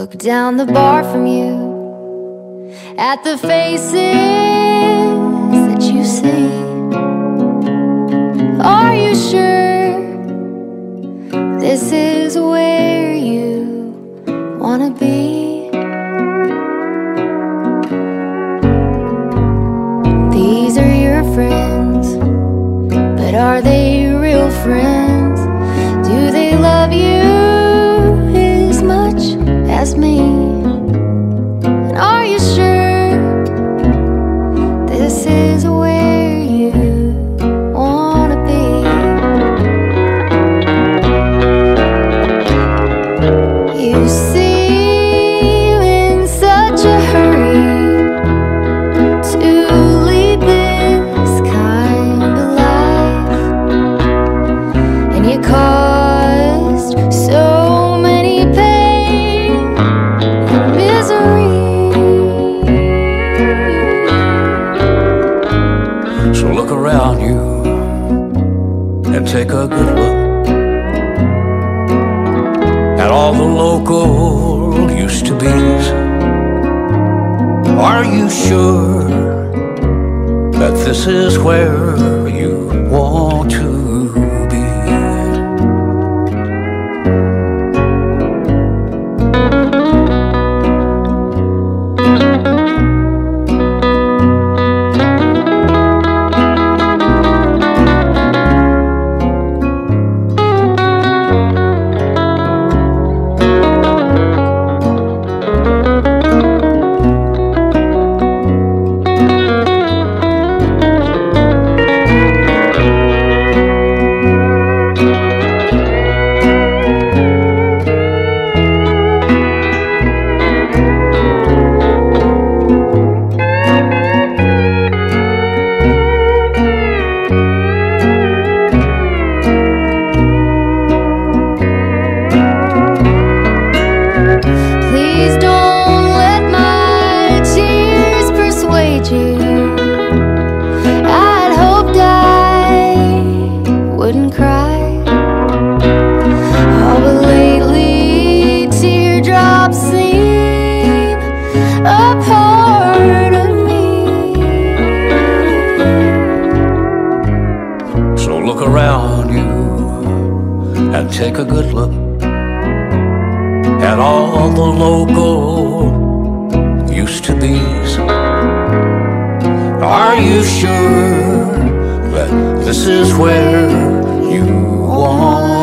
Look down the bar from you at the faces that you see. Are you sure this is where you wanna be? These are your friends, but are they real friends? Do they love you as much as me? And are you sure this is where you wanna be? You seem in such a hurry to lead this kind of life, and you caused so many pain and misery. So look around you and take a good look at all the local used-to-bes. Are you sure that this is where you want to be? Please don't let my tears persuade you. I'd hoped I wouldn't cry. Oh, but lately teardrops seem a part of me. So look around you and take a good look at all the local used-to-bes. Are you sure that this is where you want